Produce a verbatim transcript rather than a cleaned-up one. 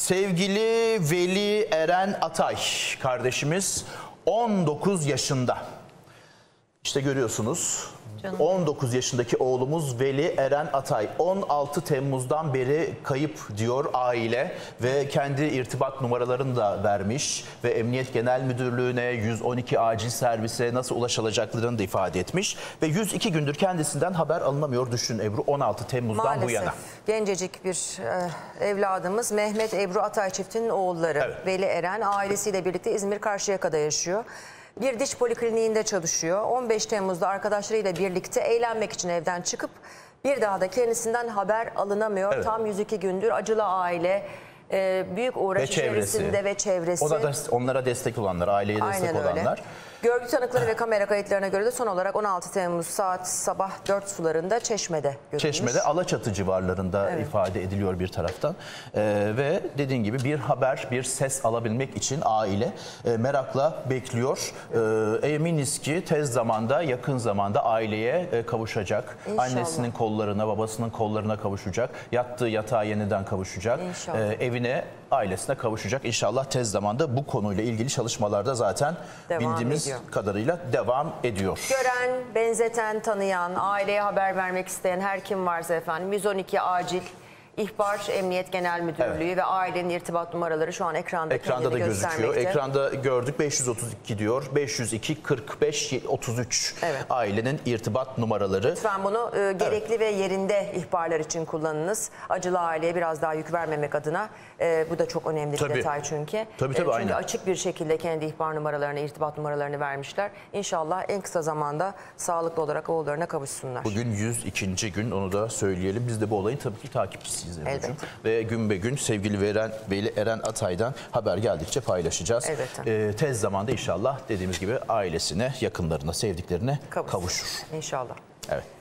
Sevgili Veli Eren Atay kardeşimiz on dokuz yaşında. İşte görüyorsunuz. Canım. on dokuz yaşındaki oğlumuz Veli Eren Atay on altı Temmuz'dan beri kayıp diyor aile ve kendi irtibat numaralarını da vermiş ve Emniyet Genel Müdürlüğü'ne, yüz on iki acil servise nasıl ulaşılacaklarını da ifade etmiş ve yüz iki gündür kendisinden haber alınamıyor. Düşün Ebru, on altı Temmuz'dan Maalesef, bu yana. Gencecik bir e, evladımız Mehmet Ebru Atay çiftinin oğulları, evet. Veli Eren ailesiyle birlikte İzmir Karşıyaka'da yaşıyor. Bir diş polikliniğinde çalışıyor. on beş Temmuz'da arkadaşlarıyla birlikte eğlenmek için evden çıkıp bir daha da kendisinden haber alınamıyor. Evet. Tam yüz iki gündür acılı aile, e, büyük uğraş ve içerisinde ve çevresi. O da onlara destek olanlar, aileye destek Aynen olanlar. Öyle. Görgü tanıkları ve kamera kayıtlarına göre de son olarak on altı Temmuz saat sabah dört sularında Çeşme'de görülmüş. Çeşme'de Alaçatı civarlarında evet. ifade ediliyor bir taraftan. Ee, ve dediğin gibi bir haber, bir ses alabilmek için aile e, merakla bekliyor. Ee, eminiz ki tez zamanda, yakın zamanda aileye e, kavuşacak. İnşallah. Annesinin kollarına, babasının kollarına kavuşacak. Yattığı yatağa yeniden kavuşacak. Ee, evine, ailesine kavuşacak. İnşallah tez zamanda bu konuyla ilgili çalışmalarda zaten devam bildiğimiz ediyor. kadarıyla devam ediyor. Gören, benzeten, tanıyan, aileye haber vermek isteyen her kim varsa efendim yüz on iki acil ihbar Emniyet Genel Müdürlüğü evet. ve ailenin irtibat numaraları şu an ekranda Ekranda da gözüküyor. Ekranda gördük, beş yüz otuz iki diyor. beş yüz iki kırk beş otuz üç evet. ailenin irtibat numaraları. Lütfen bunu e, gerekli evet. ve yerinde ihbarlar için kullanınız. Acılı aileye biraz daha yük vermemek adına. E, bu da çok önemli tabii. bir detay çünkü. Tabii, tabii, e, çünkü aynen. açık bir şekilde kendi ihbar numaralarını, irtibat numaralarını vermişler. İnşallah en kısa zamanda sağlıklı olarak oğullarına kavuşsunlar. Bugün yüz ikinci gün, onu da söyleyelim. Biz de bu olayın tabii ki takipçisiyiz. Ve gün be gün sevgili Veren, Veli Eren Atay'dan haber geldikçe paylaşacağız. Ee, tez zamanda inşallah dediğimiz gibi ailesine, yakınlarına, sevdiklerine kavuşur. İnşallah. Evet.